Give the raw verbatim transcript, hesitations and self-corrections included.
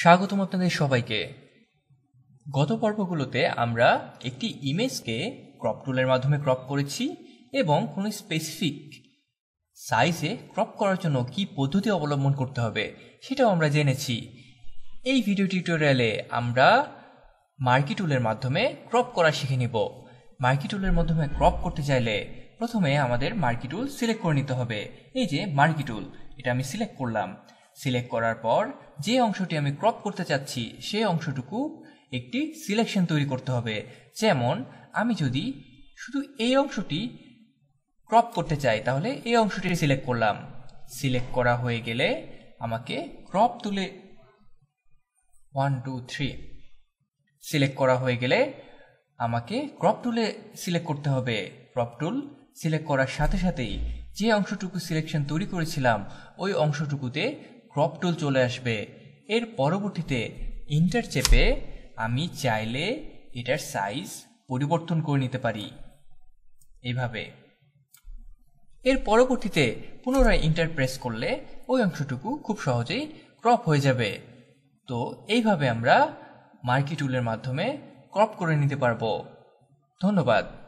স্বাগতম আপনাদের সবাইকে। গত পর্বগুলোতে আমরা একটি ইমেজকে ক্রপ টুলের মাধ্যমে ক্রপ করেছি এবং কোনো স্পেসিফিক সাইজে ক্রপ করার জন্য কি পদ্ধতি অবলম্বন করতে হবে সেটাও আমরা জেনেছি। এই ভিডিও টিউটোরিয়ালে আমরা মার্কি টুলের মাধ্যমে ক্রপ করা শিখে নিব। মার্কি টুলের মাধ্যমে ক্রপ করতে চাইলে প্রথমে আমাদের মার্কি টুল সিলেক্ট করে নিতে হবে। এই যে মার্কি টুল, এটা আমি সিলেক্ট করলাম। সিলেক্ট করার পর যে অংশটি আমি ক্রপ করতে চাচ্ছি সেই অংশটুকু একটি সিলেকশন তৈরি করতে হবে। যেমন আমি যদি শুধু এই অংশটি ক্রপ করতে চাই তাহলে এই অংশটি সিলেক্ট করলাম। সিলেক্ট করা হয়ে গেলে আমাকে ক্রপ টুলে ওয়ান টু থ্রি সিলেক্ট করা হয়ে গেলে আমাকে ক্রপ টুলে সিলেক্ট করতে হবে। ক্রপ টুল সিলেক্ট করার সাথে সাথেই যে অংশটুকু সিলেকশন তৈরি করেছিলাম ওই অংশটুকুতে ক্রপ টুল চলে আসবে। এর পরবর্তীতে ইন্টার চেপে আমি চাইলে এটার সাইজ পরিবর্তন করে নিতে পারি এইভাবে। এর পরবর্তীতে পুনরায় ইন্টার প্রেস করলে ওই অংশটুকু খুব সহজেই ক্রপ হয়ে যাবে। তো এইভাবে আমরা মার্কি টুলের মাধ্যমে ক্রপ করে নিতে পারবো। ধন্যবাদ।